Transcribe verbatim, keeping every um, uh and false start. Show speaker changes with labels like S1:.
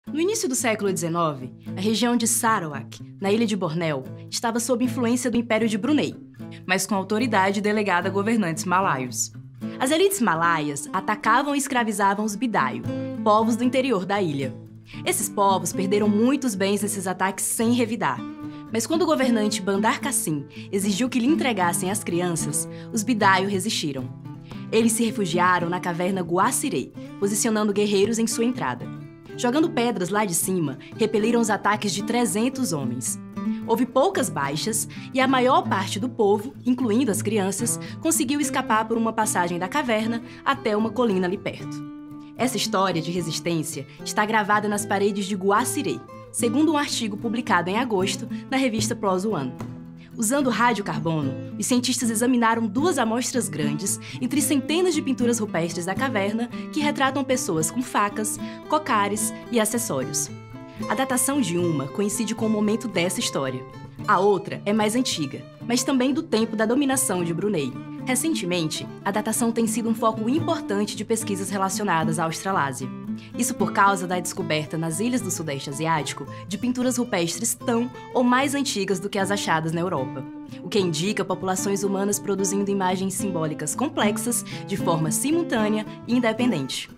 S1: No início do século dezenove, a região de Sarawak, na ilha de Bornéu, estava sob influência do Império de Brunei, mas com autoridade delegada a governantes malaios. As elites malaias atacavam e escravizavam os Bidaio, povos do interior da ilha. Esses povos perderam muitos bens nesses ataques sem revidar. Mas quando o governante Bandar Qasim exigiu que lhe entregassem as crianças, os Bidaio resistiram. Eles se refugiaram na caverna Guaciré, posicionando guerreiros em sua entrada. Jogando pedras lá de cima, repeliram os ataques de trezentos homens. Houve poucas baixas e a maior parte do povo, incluindo as crianças, conseguiu escapar por uma passagem da caverna até uma colina ali perto. Essa história de resistência está gravada nas paredes de Guaciré, segundo um artigo publicado em agosto na revista PLOS ONE. Usando radiocarbono, os cientistas examinaram duas amostras grandes entre centenas de pinturas rupestres da caverna que retratam pessoas com facas, cocares e acessórios. A datação de uma coincide com o momento dessa história. A outra é mais antiga, mas também do tempo da dominação de Brunei. Recentemente, a datação tem sido um foco importante de pesquisas relacionadas à Australásia. Isso por causa da descoberta nas ilhas do Sudeste Asiático de pinturas rupestres tão ou mais antigas do que as achadas na Europa, o que indica populações humanas produzindo imagens simbólicas complexas de forma simultânea e independente.